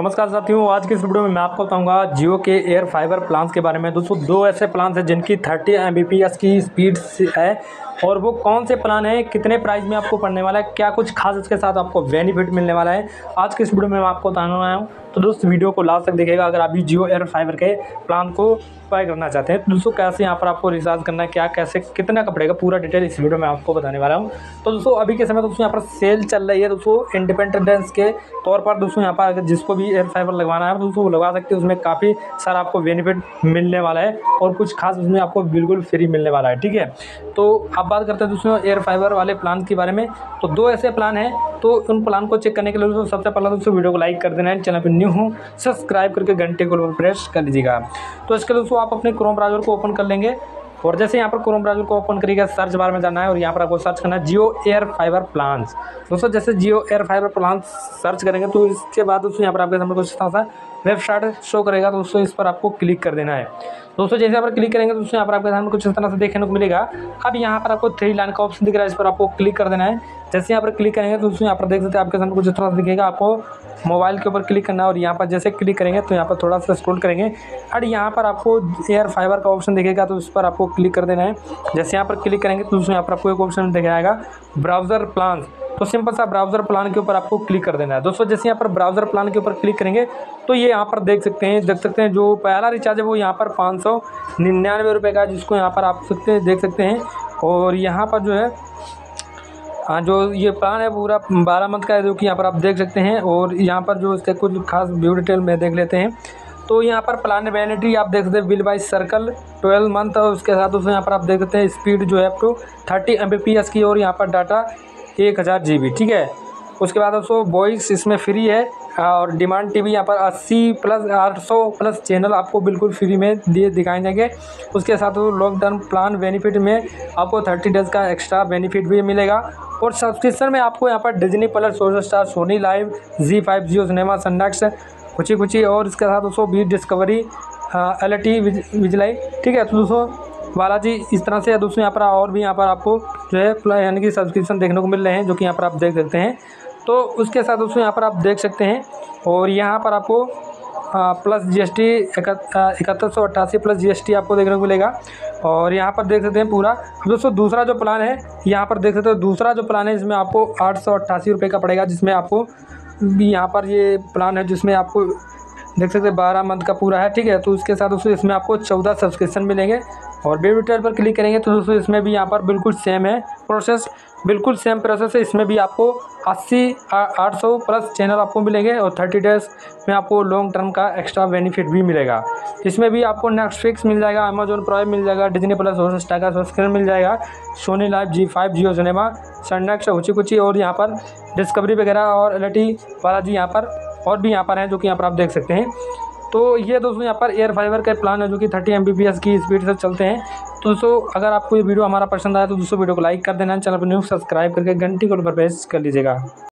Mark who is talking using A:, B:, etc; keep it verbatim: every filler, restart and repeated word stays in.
A: नमस्कार साथियों, आज की इस वीडियो में मैं आपको बताऊंगा जियो के एयर फाइबर प्लान्स के बारे में। दोस्तों दो ऐसे प्लान्स हैं जिनकी thirty M B P S की स्पीड है और वो कौन से प्लान है, कितने प्राइस में आपको पड़ने वाला है, क्या कुछ खास इसके साथ आपको बेनिफिट मिलने वाला है, आज की इस वीडियो में मैं आपको बताने वाला हूँ। तो दोस्तों वीडियो को लास्ट तक देखिएगा अगर आप भी जियो एयर फाइबर के प्लान को बाय करना चाहते हैं। तो दोस्तों कैसे यहाँ पर आपको रिचार्ज करना है, क्या कैसे कितना का पड़ेगा, पूरा डिटेल इस वीडियो में आपको बताने वाला हूँ। तो दोस्तों अभी के समय दोस्तों यहाँ पर सेल चल रही है दोस्तों, इंडिपेंडेंस के तौर पर दोस्तों यहाँ पर अगर जिसको भी एयर फाइबर लगवाना है दोस्तों वो लगवा सकते हैं। उसमें काफ़ी सारा आपको बेनिफिट मिलने वाला है और कुछ खास उसमें आपको बिल्कुल फ्री मिलने वाला है। ठीक है, तो अब बात करते हैं दोस्तों एयर फाइबर वाले प्लान के बारे में। तो दो ऐसे प्लान हैं, तो उन प्लान को चेक करने के लिए दोस्तों सबसे पहले दोस्तों वीडियो को लाइक कर देना है, चैनल पर न्यू हूँ सब्सक्राइब करके घंटे को प्रेस कर लीजिएगा। तो इसके दोस्तों आप अपने क्रोम ब्राउज़र को ओपन कर लेंगे और जैसे यहाँ पर क्रोम ब्राउज़र को ओपन करिएगा सर्च बार में जाना है और यहाँ पर आपको सर्च करना है जियो एयर फाइबर प्लान्स। दोस्तों जैसे Jio air fiber plans search करेंगे तो इसके बाद दोस्तों यहाँ पर आपके सामने कुछ सा वेबसाइट शो करेगा। दोस्तों इस पर आपको क्लिक कर देना है। दोस्तों जैसे यहाँ पर क्लिक करेंगे तो दोस्तों यहाँ पर आपके सामने कुछ इस तरह से देखने को मिलेगा। अब यहाँ पर आपको थ्री लाइन का ऑप्शन दिख रहा है, इस पर आपको क्लिक कर देना है। जैसे यहाँ पर क्लिक करेंगे तो दोस्तों यहाँ पर देख सकते हैं आपके सामने कुछ इस तरह से दिखेगा। आपको मोबाइल के ऊपर क्लिक करना है और यहाँ पर जैसे क्लिक करेंगे तो यहाँ पर थोड़ा सा स्क्रॉल करेंगे और यहाँ पर आपको एयर फाइबर का ऑप्शन दिखेगा, तो उस पर आपको क्लिक कर देना है। जैसे यहाँ पर क्लिक करेंगे तो दोस्तों यहाँ पर आपको एक ऑप्शन दिख जाएगा ब्राउज़र प्लान। तो सिंपल सा ब्राउज़र प्लान के ऊपर आपको क्लिक कर देना है। दोस्तों जैसे यहाँ पर ब्राउज़र प्लान के ऊपर क्लिक करेंगे तो ये यहाँ पर देख सकते हैं देख सकते हैं जो पहला रिचार्ज है वो यहाँ पर पाँच सौ निन्यानवे रुपये का, जिसको यहाँ पर आप सकते देख सकते हैं। और यहाँ पर जो है हाँ जो ये प्लान है पूरा बारह मंथ का है, जो कि यहाँ पर आप देख सकते हैं। और यहाँ पर जो इसके कुछ खास व्यू डिटेल में देख लेते हैं। तो यहाँ पर प्लान वैलिडिटी आप देख सकते हैं bill by circle twelve month और उसके साथ दोस्तों यहाँ पर आप देख सकते हैं स्पीड जो है up to thirty M B P S की और यहाँ पर डाटा एक हज़ार जी बी। ठीक है, उसके बाद दोस्तों वॉइस इसमें फ्री है और डिमांड टीवी यहाँ पर अस्सी प्लस आठ सौ प्लस चैनल आपको बिल्कुल फ्री में दिए दिखाए जाएंगे। उसके साथ वो लॉन्ग टर्म प्लान बेनिफिट में आपको थर्टी डेज़ का एक्स्ट्रा बेनिफिट भी मिलेगा। और सब्सक्रिप्शन में आपको यहाँ पर Disney plus, Hotstar, Sony live, Zee five, Jio cinema, Sun next, कुची कुची और इसके साथ दोस्तों बी डिस्कवरी, एल टी विजलाई। ठीक है, तो दोस्तों बालाजी इस तरह से दोस्तों यहाँ पर और भी यहाँ पर आपको जो है यानी कि सब्सक्रिप्शन देखने को मिल रहे हैं, जो कि यहाँ पर आप देख सकते हैं। तो उसके साथ दोस्तों यहाँ पर आप देख सकते हैं और यहाँ पर आपको प्लस जी एस टी इकहत्तर सौ अट्ठासी प्लस जी एस टी आपको देखने को मिलेगा। और यहाँ पर देख सकते हैं पूरा दोस्तों दूसरा जो प्लान है यहाँ पर देख सकते हो दूसरा जो प्लान है इसमें आपको आठ सौ अट्ठासी रुपये का पड़ेगा, जिसमें आपको भी यहाँ पर ये प्लान है जिसमें आपको देख सकते हैं बारह मंथ का पूरा है। ठीक है, तो उसके साथ दोस्तों इसमें आपको चौदह सब्सक्रिप्शन मिलेंगे। और व्यू डिटेल पर क्लिक करेंगे तो दोस्तों इसमें भी यहाँ पर बिल्कुल सेम है प्रोसेस, बिल्कुल सेम प्रोसेस है। इसमें भी आपको अस्सी आठ सौ प्लस चैनल आपको मिलेंगे और थर्टी डेज़ में आपको लॉन्ग टर्म का एक्स्ट्रा बेनिफिट भी मिलेगा। इसमें भी आपको नेटफ्लिक्स मिल जाएगा, अमेजॉन प्राइम मिल जाएगा, डिज्नी प्लस, हॉटस्टार का सब्सक्रिप्शन मिल जाएगा, Sony live, Zee five, Jio cinema, Sun next, हुची कुची और यहाँ पर डिस्कवरी वगैरह और एल टी बालाजी यहाँ पर और भी यहाँ पर हैं, जो कि यहाँ पर आप देख सकते हैं। तो ये दोस्तों यहाँ पर एयर फाइबर का प्लान है जो कि thirty M B P S की स्पीड से चलते हैं। तो दोस्तों अगर आपको ये वीडियो हमारा पसंद आया तो दोस्तों वीडियो को लाइक कर देना, चैनल पर न्यू सब्सक्राइब करके घंटी को प्रेस कर लीजिएगा।